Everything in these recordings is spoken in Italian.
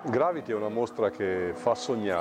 Gravity è una mostra che fa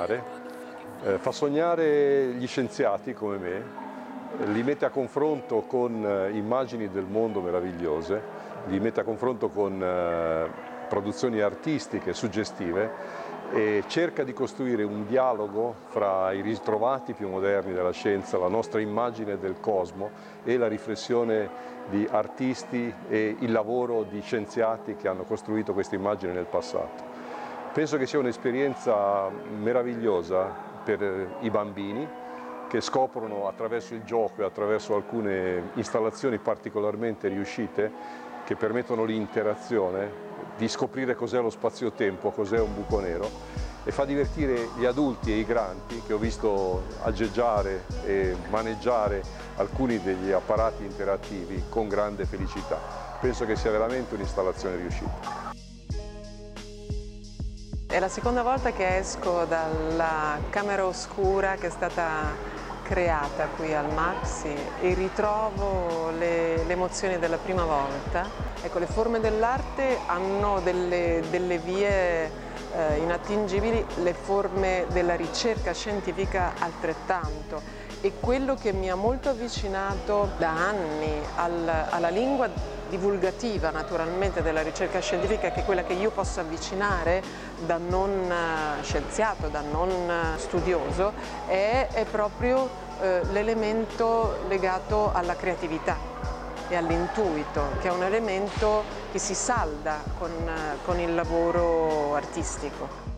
sognare gli scienziati come me, li mette a confronto con immagini del mondo meravigliose, li mette a confronto con produzioni artistiche suggestive e cerca di costruire un dialogo fra i ritrovati più moderni della scienza, la nostra immagine del cosmo e la riflessione di artisti e il lavoro di scienziati che hanno costruito questa immagine nel passato. Penso che sia un'esperienza meravigliosa per i bambini che scoprono attraverso il gioco e attraverso alcune installazioni particolarmente riuscite che permettono l'interazione di scoprire cos'è lo spazio-tempo, cos'è un buco nero e fa divertire gli adulti e i grandi che ho visto aggeggiare e maneggiare alcuni degli apparati interattivi con grande felicità. Penso che sia veramente un'installazione riuscita. È la seconda volta che esco dalla camera oscura che è stata creata qui al Maxi e ritrovo le emozioni della prima volta. Ecco, le forme dell'arte hanno delle vie inattingibili, le forme della ricerca scientifica altrettanto. E quello che mi ha molto avvicinato da anni alla lingua divulgativa naturalmente della ricerca scientifica, che è quella che io posso avvicinare da non scienziato, da non studioso, è proprio l'elemento legato alla creatività e all'intuito, che è un elemento che si salda con il lavoro artistico.